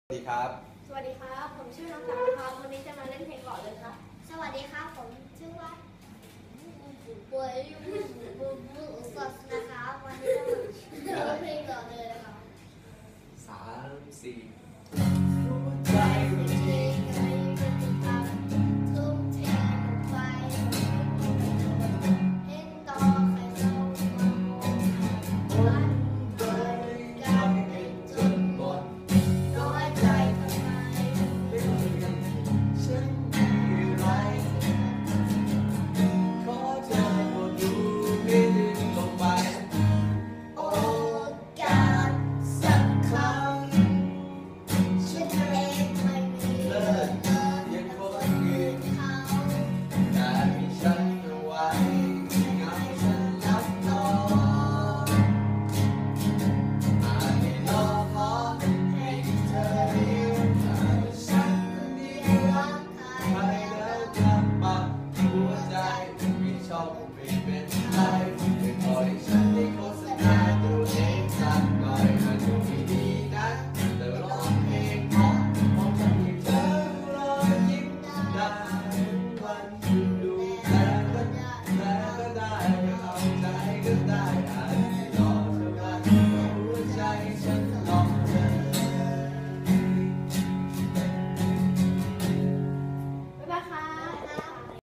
สวัสดีครับสวัสดีครับ ผมชื่อน้องสาวนะครับ วันนี้จะมาเล่นเพลงก่อนเลยครับสวัสดีครับผมชื่อว่าบัวยูบูสดนะคะวันนี้จะมาเล่นเพลงก่อนเลยนะคะ 3 4หัวใจมันเจ็